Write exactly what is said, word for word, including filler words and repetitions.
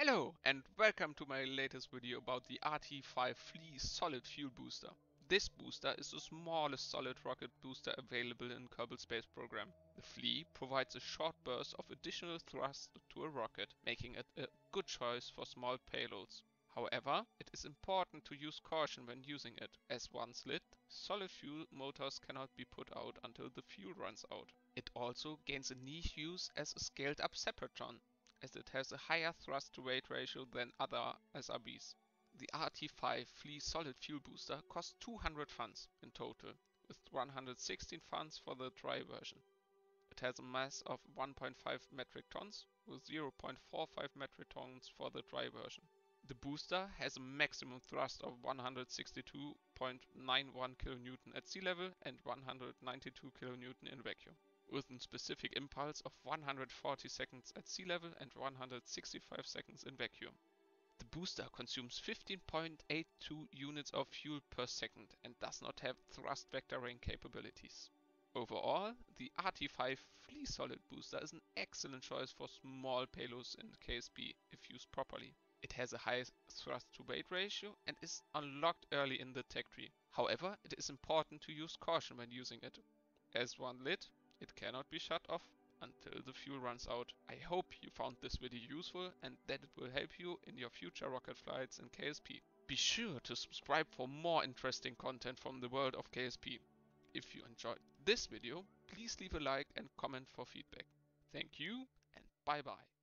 Hello and welcome to my latest video about the R T five Flea solid fuel booster. This booster is the smallest solid rocket booster available in Kerbal Space Program. The Flea provides a short burst of additional thrust to a rocket, making it a good choice for small payloads. However, it is important to use caution when using it, as once lit, solid fuel motors cannot be put out until the fuel runs out. It also gains a niche use as a scaled up Separaton, as it has a higher thrust to weight ratio than other S R Bs. The R T five Flea solid fuel booster costs two hundred funds in total, with one hundred sixteen funds for the dry version. It has a mass of one point five metric tons, with zero point four five metric tons for the dry version. The booster has a maximum thrust of one hundred sixty-two point nine one kilonewton at sea level and one hundred ninety-two kilonewton in vacuum, with a specific impulse of one hundred forty seconds at sea level and one hundred sixty-five seconds in vacuum. The booster consumes fifteen point eight two units of fuel per second and does not have thrust vectoring capabilities. Overall, the R T five Flea solid booster is an excellent choice for small payloads in K S P if used properly. It has a high thrust to weight ratio and is unlocked early in the tech tree. However, it is important to use caution when using it, as one lit, it cannot be shut off until the fuel runs out. I hope you found this video useful and that it will help you in your future rocket flights in K S P. Be sure to subscribe for more interesting content from the world of K S P. If you enjoyed this video, please leave a like and comment for feedback. Thank you and bye bye.